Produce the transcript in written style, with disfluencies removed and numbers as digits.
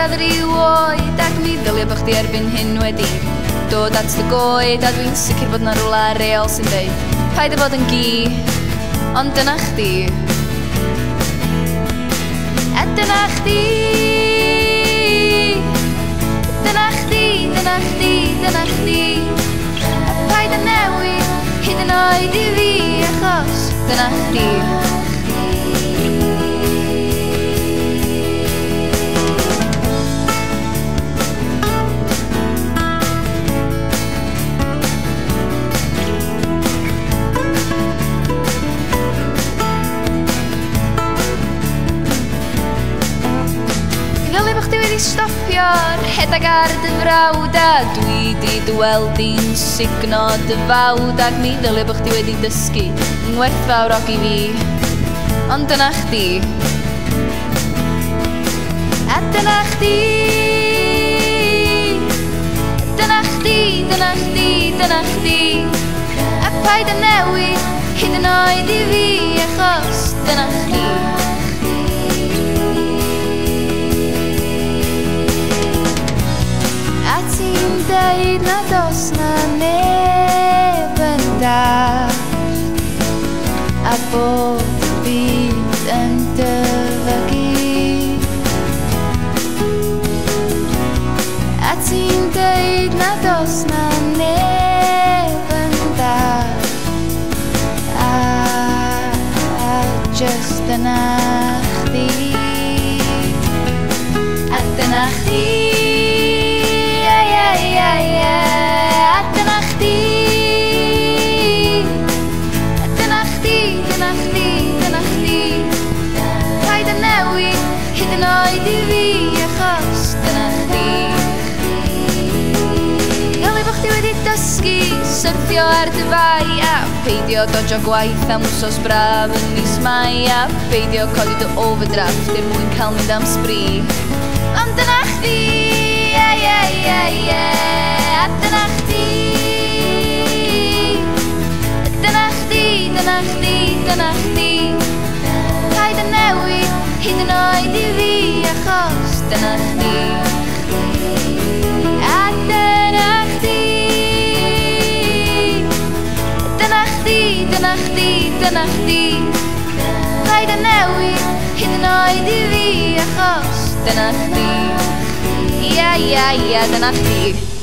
ar ryw oed ac mi ddylio bo' chdi erbyn hyn wedi dod at dy goed a dwi'n sicr bod na rwla reol sy'n deud paid â bod yn gi, ond dyna chdi. A dyna chdi, dyna chdi, dyna chdi, dyna chdi. A paid â newid hyd yn oed i fi achos dyna chdi. Stopio'r rhedag ar dy frawd a dwi di dweld i'n signo dy fawd ac mi ddylio bo' chdi wedi dysgu yn werthfawrog i fi ond dyna chdi. A dyna chdi, dyna chdi, dyna chdi, dyna chdi. A paid â newid hyd yn oed i fi achos dyna chdi. A ti'n deud nad oes na neb yn dallt a bod y byd yn dyfygu. A ti'n deud nad oes na neb yn dallt a just dyna chdi. A dyna chdi. A dyna chdi, dyna chdi, dyna chdi, dyna chdi. Paid â newid hyd yn oed i fi achos dyna chdi. Gali bo' chdi wedi dysgu syrthio ar dy fai a peidio dodjo gwaith am wsos braf yn mis Mai a peidio codi dy overdraft er mwyn cael mynd am sbri. Ond dyna chdi, a dyna chdi, dyna chdi, dyna chdi, dyna chdi. Paid â newid hyd yn oed i fi achos dyna chdi. A dyna chdi, dyna chdi, dyna chdi, dyna chdi. Paid â newid hyd yn oed i fi achos dyna chdi. Ia, dyna chdi.